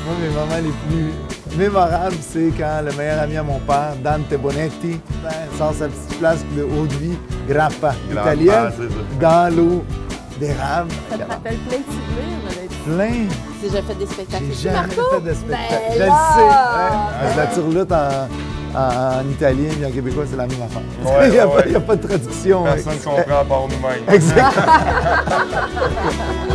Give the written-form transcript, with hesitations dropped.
Moi, mes moments les plus mémorables, c'est quand le meilleur ami à mon père, Dante Bonetti, sort sa petite flasque de eau-de-vie grappa italienne dans l'eau d'érable. Ça te rappelle plein de souvenirs, Plein. Tu as déjà fait des spectacles J'ai ici, jamais Marco? fait de spectacle. Ben Je le là! sais. Ouais. La turlute en italien et en québécois, c'est la même affaire. Ouais, Il n'y a pas de traduction. Personne ne comprend à part nous-mêmes. Exactement.